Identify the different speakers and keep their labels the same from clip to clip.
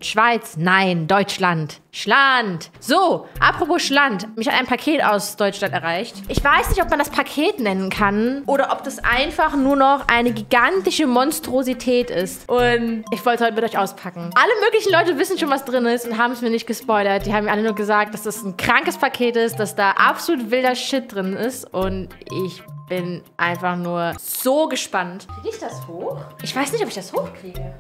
Speaker 1: Schweiz? Nein, Deutschland. Schland. So, apropos Schland. Mich hat ein Paket aus Deutschland erreicht. Ich weiß nicht, ob man das Paket nennen kann oder ob das einfach nur noch eine gigantische Monstrosität ist. Und ich wollte heute mit euch auspacken. Alle möglichen Leute wissen schon, was drin ist und haben es mir nicht gespoilert. Die haben mir alle nur gesagt, dass das ein krankes Paket ist, dass da absolut wilder Shit drin ist. Und ich bin einfach nur so gespannt. Kriege ich das hoch? Ich weiß nicht, ob ich das hochkriege.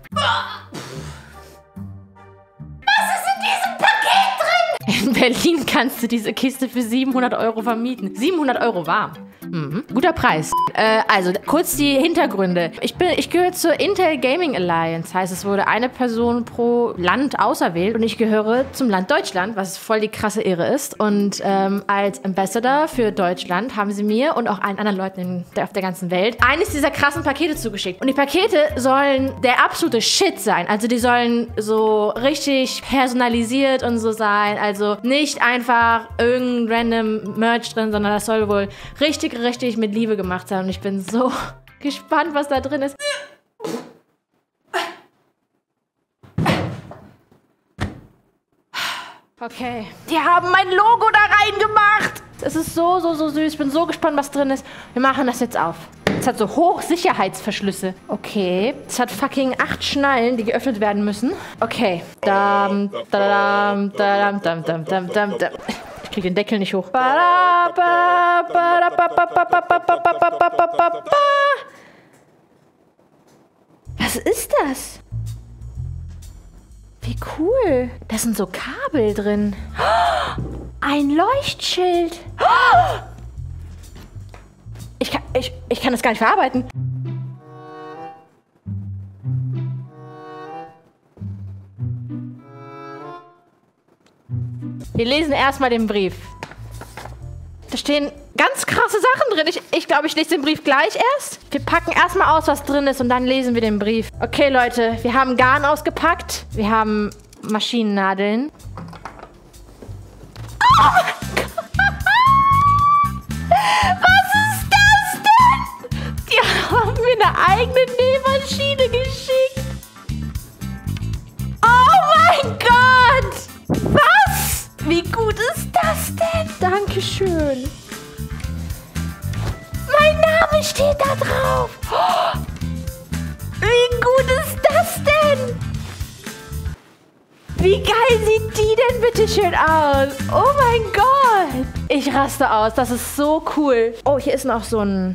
Speaker 1: In Berlin kannst du diese Kiste für 700 € vermieten. 700 € warm. Mhm. Guter Preis. Also, kurz die Hintergründe. Ich gehöre zur Intel Gaming Alliance. Heißt, es wurde eine Person pro Land auserwählt. Und ich gehöre zum Land Deutschland, was voll die krasse Ehre ist. Und als Ambassador für Deutschland haben sie mir und auch allen anderen Leuten auf der ganzen Welt eines dieser krassen Pakete zugeschickt. Und die Pakete sollen der absolute Shit sein. Also, die sollen so richtig personalisiert und so sein. Also, nicht einfach irgendein random Merch drin, sondern das soll wohl richtig mit Liebe gemacht sein. Und ich bin so gespannt, was da drin ist. Okay. Die haben mein Logo da reingemacht. Es ist so süß. Ich bin so gespannt, was drin ist. Wir machen das jetzt auf. Es hat so Hochsicherheitsverschlüsse. Okay. Es hat fucking 8 Schnallen, die geöffnet werden müssen. Okay. Ich krieg den Deckel nicht hoch. Was ist das? Wie cool. Da sind so Kabel drin. Ein Leuchtschild. Ich kann das gar nicht verarbeiten. Wir lesen erstmal den Brief. Da stehen ganz krasse Sachen drin. Ich glaube, ich lese den Brief gleich erst. Wir packen erstmal aus, was drin ist und dann lesen wir den Brief. Okay, Leute, wir haben Garn ausgepackt. Wir haben Maschinennadeln. Oh mein Gott! Was ist das denn? Die haben mir eine eigene Nähmaschine geschickt. Oh mein Gott! Was? Wie gut ist das denn? Dankeschön. Mein Name steht da drauf. Oh, wie gut ist das denn? Wie geil sieht die denn bitte schön aus? Oh mein Gott. Ich raste aus. Das ist so cool. Oh, hier ist noch so ein...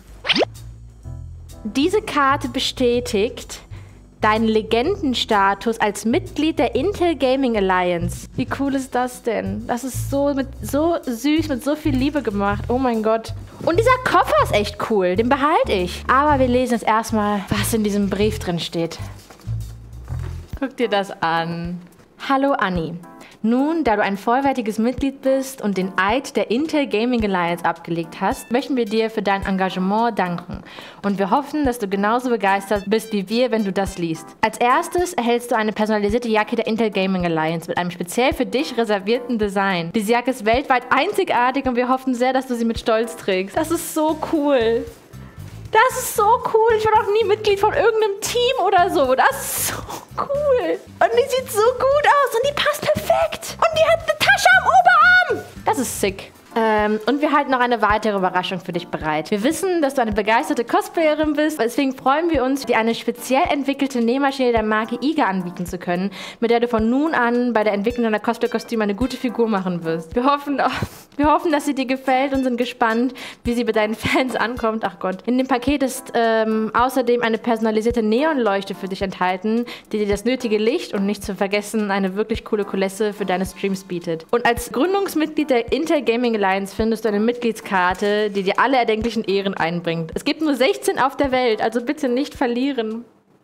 Speaker 1: Diese Karte bestätigt deinen Legendenstatus als Mitglied der Intel Gaming Alliance. Wie cool ist das denn? Das ist so süß, mit so viel Liebe gemacht. Oh mein Gott. Und dieser Koffer ist echt cool. Den behalte ich. Aber wir lesen jetzt erstmal, was in diesem Brief drin steht. Guck dir das an. Hallo Anni. Nun, da du ein vollwertiges Mitglied bist und den Eid der Intel Gaming Alliance abgelegt hast, möchten wir dir für dein Engagement danken. Und wir hoffen, dass du genauso begeistert bist wie wir, wenn du das liest. Als erstes erhältst du eine personalisierte Jacke der Intel Gaming Alliance mit einem speziell für dich reservierten Design. Diese Jacke ist weltweit einzigartig und wir hoffen sehr, dass du sie mit Stolz trägst. Das ist so cool. Das ist so cool. Ich war noch nie Mitglied von irgendeinem Team oder so. Das ist so cool. Und die sieht so gut aus und die passt perfekt. Und die hat eine Tasche am Oberarm. Das ist sick. Und wir halten noch eine weitere Überraschung für dich bereit. Wir wissen, dass du eine begeisterte Cosplayerin bist. Deswegen freuen wir uns, dir eine speziell entwickelte Nähmaschine der Marke IGA anbieten zu können, mit der du von nun an bei der Entwicklung deiner Cosplay-Kostüme eine gute Figur machen wirst. Wir hoffen, dass sie dir gefällt und sind gespannt, wie sie bei deinen Fans ankommt. Ach Gott. In dem Paket ist außerdem eine personalisierte Neonleuchte für dich enthalten, die dir das nötige Licht und nicht zu vergessen eine wirklich coole Kulisse für deine Streams bietet. Und als Gründungsmitglied der Intel Gaming Alliance findest du eine Mitgliedskarte, die dir alle erdenklichen Ehren einbringt. Es gibt nur 16 auf der Welt, also bitte nicht verlieren.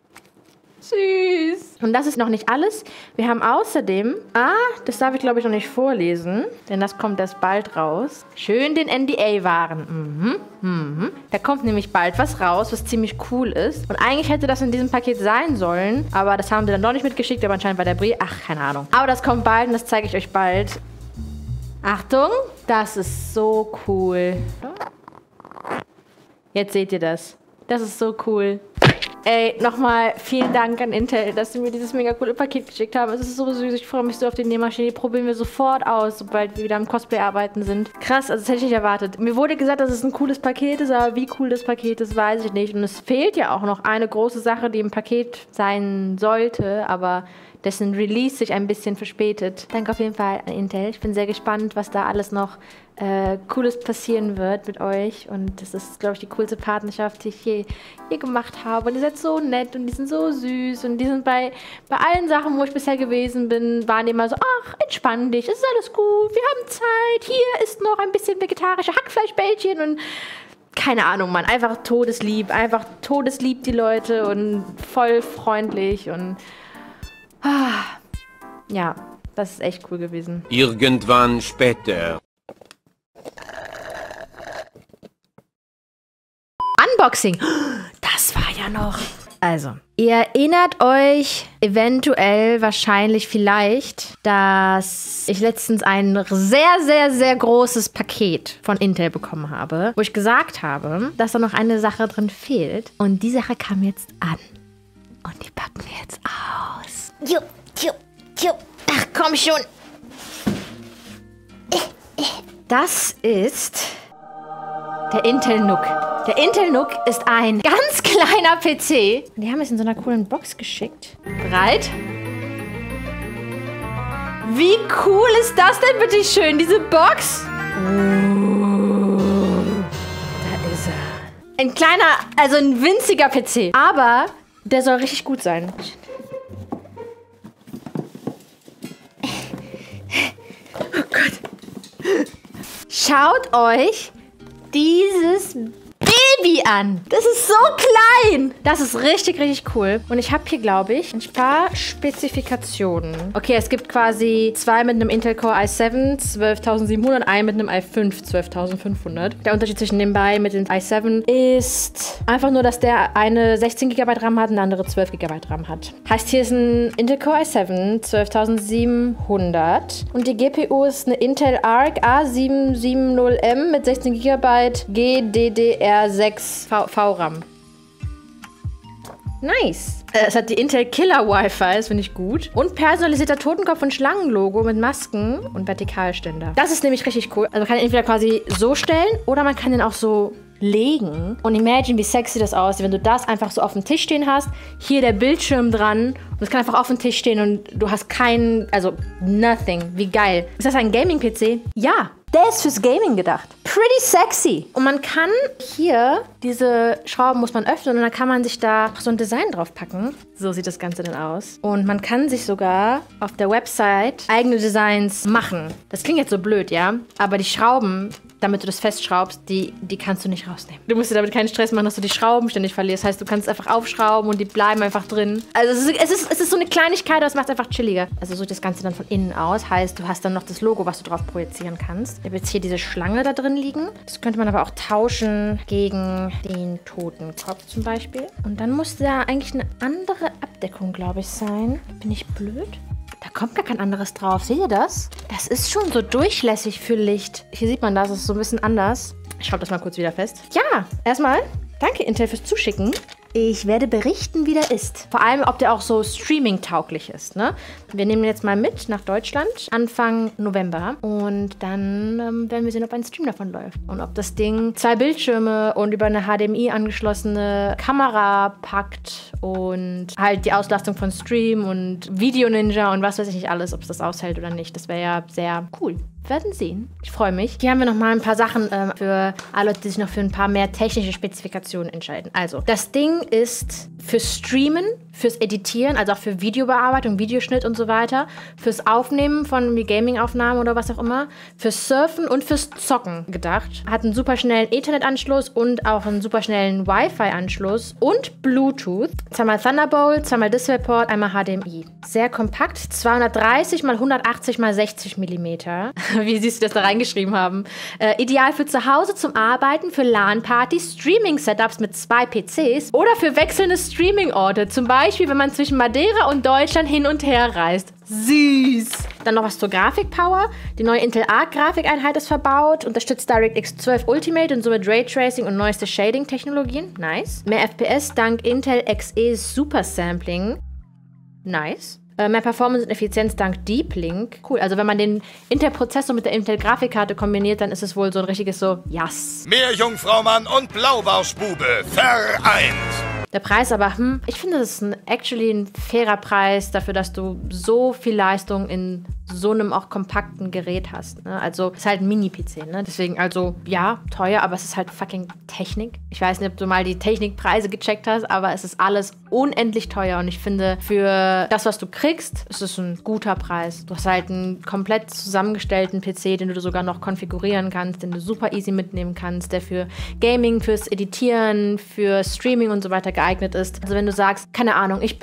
Speaker 1: Süß. Und das ist noch nicht alles. Wir haben außerdem... das darf ich glaube ich noch nicht vorlesen, denn das kommt erst bald raus. Schön den NDA wahren. Da kommt nämlich bald was raus, was ziemlich cool ist. Und eigentlich hätte das in diesem Paket sein sollen, aber das haben sie dann doch nicht mitgeschickt, aber anscheinend war der Brief... Ach, keine Ahnung. Aber das kommt bald und das zeige ich euch bald. Achtung, das ist so cool. Jetzt seht ihr das. Das ist so cool. Ey, nochmal vielen Dank an Intel, dass sie mir dieses mega coole Paket geschickt haben. Es ist so süß. Ich freue mich so auf die Nähmaschine. Die probieren wir sofort aus, sobald wir wieder am Cosplay arbeiten sind. Krass, also das hätte ich nicht erwartet. Mir wurde gesagt, dass es ein cooles Paket ist, aber wie cool das Paket ist, weiß ich nicht. Und es fehlt ja auch noch eine große Sache, die im Paket sein sollte, aber dessen Release sich ein bisschen verspätet. Danke auf jeden Fall an Intel. Ich bin sehr gespannt, was da alles noch Cooles passieren wird mit euch. Und das ist, glaube ich, die coolste Partnerschaft, die ich je gemacht habe. Und ihr seid so nett und die sind so süß. Und die sind bei allen Sachen, wo ich bisher gewesen bin, waren die immer so, ach, entspann dich, es ist alles gut, wir haben Zeit. Hier ist noch ein bisschen vegetarische Hackfleischbällchen und keine Ahnung, Mann. Einfach todeslieb die Leute und voll freundlich und ja, das ist echt cool gewesen.
Speaker 2: Irgendwann später.
Speaker 1: Unboxing. Das war ja noch. Also, ihr erinnert euch eventuell, wahrscheinlich, vielleicht, dass ich letztens ein sehr, sehr, sehr großes Paket von Intel bekommen habe, wo ich gesagt habe, dass da noch eine Sache drin fehlt. Und die Sache kam jetzt an. Und die packen wir jetzt aus. Jupp. Ach, komm schon. Das ist der Intel NUC. Der Intel NUC ist ein ganz kleiner PC. Die haben es in so einer coolen Box geschickt. Bereit? Wie cool ist das denn bitte schön, diese Box? Da ist er. Ein kleiner, also ein winziger PC. Aber der soll richtig gut sein. Oh Gott. Schaut euch dieses Baby an. Das ist so klein. Das ist richtig, richtig cool. Und ich habe hier, glaube ich, ein paar Spezifikationen. Okay, es gibt quasi zwei mit einem Intel Core i7 12700, einen mit einem i5 12500. Der Unterschied zwischen den beiden mit dem i7 ist einfach nur, dass der eine 16 GB RAM hat und der andere 12 GB RAM hat. Heißt, hier ist ein Intel Core i7 12700 und die GPU ist eine Intel Arc A770M mit 16 GB GDDR6 VRAM. Nice. Es hat die Intel Killer Wi-Fi, das finde ich gut. Und personalisierter Totenkopf- und Schlangenlogo mit Masken und Vertikalständer. Das ist nämlich richtig cool. Also man kann ihn entweder quasi so stellen oder man kann ihn auch so legen. Und imagine, wie sexy das aussieht, wenn du das einfach so auf dem Tisch stehen hast. Hier der Bildschirm dran und es kann einfach auf dem Tisch stehen und du hast keinen, also nothing. Wie geil. Ist das ein Gaming-PC? Ja. Der ist fürs Gaming gedacht. Pretty sexy. Und man kann hier, diese Schrauben muss man öffnen und dann kann man sich da so ein Design drauf packen. So sieht das Ganze dann aus. Und man kann sich sogar auf der Website eigene Designs machen. Das klingt jetzt so blöd, ja? Aber die Schrauben, damit du das festschraubst, die kannst du nicht rausnehmen. Du musst dir damit keinen Stress machen, dass du die Schrauben ständig verlierst. Das heißt, du kannst es einfach aufschrauben und die bleiben einfach drin. Also es ist so eine Kleinigkeit, aber es macht es einfach chilliger. Also so sieht das Ganze dann von innen aus. Heißt, du hast dann noch das Logo, was du drauf projizieren kannst. Ich habe jetzt hier diese Schlange da drin liegen. Das könnte man aber auch tauschen gegen den Totenkopf zum Beispiel. Und dann muss da eigentlich eine andere Abdeckung, glaube ich, sein. Bin ich blöd? Da kommt gar kein anderes drauf. Seht ihr das? Das ist schon so durchlässig für Licht. Hier sieht man das, ist so ein bisschen anders. Ich schraube das mal kurz wieder fest. Ja, erstmal danke Intel fürs Zuschicken. Ich werde berichten, wie der ist. Vor allem, ob der auch so streaming-tauglich ist, ne? Wir nehmen ihn jetzt mal mit nach Deutschland, Anfang November. Und dann werden wir sehen, ob ein Stream davon läuft. Und ob das Ding 2 Bildschirme und über eine HDMI angeschlossene Kamera packt und halt die Auslastung von Stream und Video Ninja und was weiß ich nicht alles, ob es das aushält oder nicht. Das wäre ja sehr cool. Wir werden sehen. Ich freue mich. Hier haben wir noch mal ein paar Sachen für alle Leute, die sich noch für ein paar mehr technische Spezifikationen entscheiden. Also, das Ding ist fürs Streamen, fürs Editieren, also auch für Videobearbeitung, Videoschnitt und so weiter, fürs Aufnehmen von Gaming-Aufnahmen oder was auch immer, fürs Surfen und fürs Zocken gedacht. Hat einen super schnellen Ethernet-Anschluss und auch einen super schnellen Wi-Fi-Anschluss und Bluetooth. Zweimal Thunderbolt, zweimal DisplayPort, einmal HDMI. Sehr kompakt, 230 x 180 x 60 mm. Wie siehst du das da reingeschrieben haben? Ideal für zu Hause zum Arbeiten, für LAN-Partys, Streaming-Setups mit 2 PCs oder für wechselnde Streaming-Orte. Zum Beispiel, wenn man zwischen Madeira und Deutschland hin und her reist. Süß! Dann noch was zur Grafikpower. Die neue Intel Arc Grafikeinheit ist verbaut, unterstützt DirectX 12 Ultimate und somit Raytracing und neueste Shading-Technologien. Nice. Mehr FPS dank Intel Xe Super Sampling. Nice. Mehr Performance und Effizienz dank Deep Link. Cool, also wenn man den Intel-Prozessor mit der Intel-Grafikkarte kombiniert, dann ist es wohl so ein richtiges so, yes.
Speaker 3: Meerjungfraumann und Blaubarschbube vereint.
Speaker 1: Der Preis aber, ich finde, das ist actually ein fairer Preis dafür, dass du so viel Leistung in so einem auch kompakten Gerät hast. Ne? Also, es ist halt ein Mini-PC, ne? Deswegen, also, ja, teuer, aber es ist halt fucking Technik. Ich weiß nicht, ob du mal die Technikpreise gecheckt hast, aber es ist alles unendlich teuer. Und ich finde, für das, was du kriegst, ist es ein guter Preis. Du hast halt einen komplett zusammengestellten PC, den du sogar noch konfigurieren kannst, den du super easy mitnehmen kannst, der für Gaming, fürs Editieren, für Streaming und so weiter geeignet ist. Also wenn du sagst, keine Ahnung, ich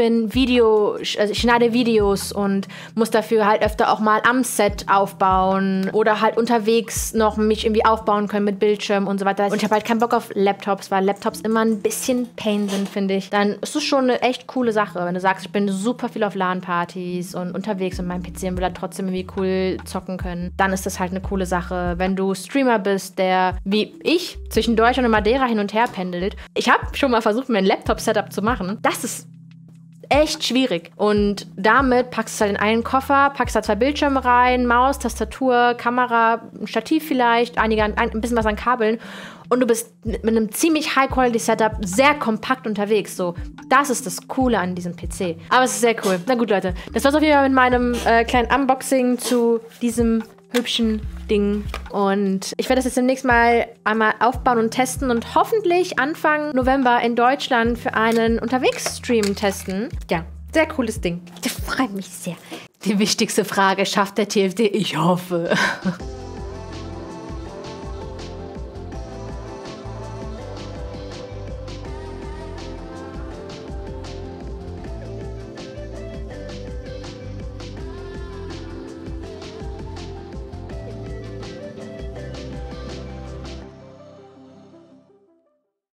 Speaker 1: schneide Videos und muss dafür halt öfter auch mal am Set aufbauen oder halt unterwegs noch mich irgendwie aufbauen können mit Bildschirm und so weiter. Und ich habe halt keinen Bock auf Laptops, weil Laptops immer ein bisschen Pain sind, finde ich. Dann ist es schon eine echt coole Sache, wenn du sagst, ich bin super viel auf LAN-Partys und unterwegs mit meinem PC und will halt trotzdem irgendwie cool zocken können. Dann ist das halt eine coole Sache. Wenn du Streamer bist, der, wie ich, zwischen Deutschland und Madeira hin und her pendelt. Ich habe schon mal versucht, mir ein Laptop-Setup zu machen. Das ist echt schwierig. Und damit packst du halt in einen Koffer, packst da 2 Bildschirme rein, Maus, Tastatur, Kamera, ein Stativ vielleicht, ein bisschen was an Kabeln. Und du bist mit einem ziemlich High-Quality-Setup sehr kompakt unterwegs. So, das ist das Coole an diesem PC. Aber es ist sehr cool. Na gut, Leute. Das war's auf jeden Fall mit meinem kleinen Unboxing zu diesem hübschen Ding. Und ich werde das jetzt demnächst mal einmal aufbauen und testen und hoffentlich Anfang November in Deutschland für einen Unterwegsstream testen. Ja, sehr cooles Ding. Das freut mich sehr. Die wichtigste Frage, schafft der TFT? Ich hoffe.